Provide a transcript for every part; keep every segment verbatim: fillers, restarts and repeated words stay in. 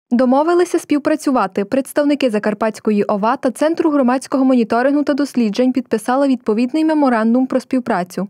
Домовилися співпрацювати. Представники Закарпатської ОВА та Центру громадського моніторингу та досліджень підписали відповідний меморандум про співпрацю.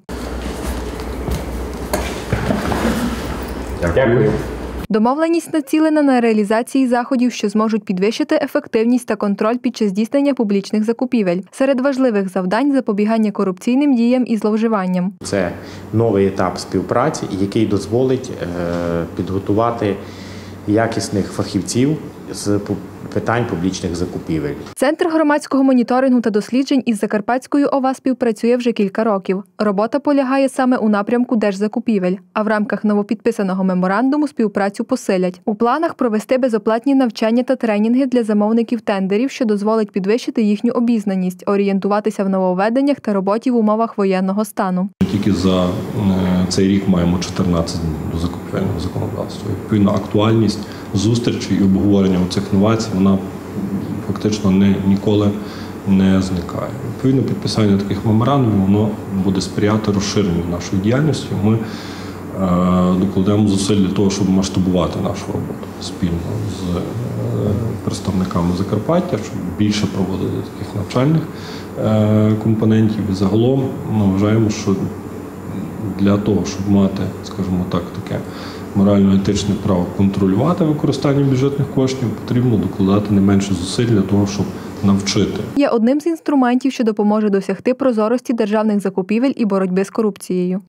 Дякую. Домовленість націлена на реалізації заходів, що зможуть підвищити ефективність та контроль під час здійснення публічних закупівель. Серед важливих завдань – запобігання корупційним діям і зловживанням. Це новий етап співпраці, який дозволить підготувати якісних фахівців з питань публічних закупівель. Центр громадського моніторингу та досліджень із Закарпатською ОВА співпрацює вже кілька років. Робота полягає саме у напрямку держзакупівель, а в рамках новопідписаного меморандуму співпрацю посилять. У планах провести безоплатні навчання та тренінги для замовників тендерів, що дозволить підвищити їхню обізнаність, орієнтуватися в нововведеннях та роботі в умовах воєнного стану. Тільки за цей рік маємо чотирнадцять днів до закупівельного законодавства. Відповідно, актуальність зустрічі і обговорення цих новацій, вона фактично не, ніколи не зникає. Відповідно, підписання таких меморандумів, воно буде сприяти розширенню нашої діяльності. Ми е, докладемо зусиль для того, щоб масштабувати нашу роботу спільно з е, представниками Закарпаття, щоб більше проводити таких навчальних е, компонентів. І загалом ми вважаємо, що для того, щоб мати, скажімо так, таке морально-етичне право контролювати використання бюджетних коштів, потрібно докладати не менше зусиль для того, щоб навчити. Є одним з інструментів, що допоможе досягти прозорості державних закупівель і боротьби з корупцією.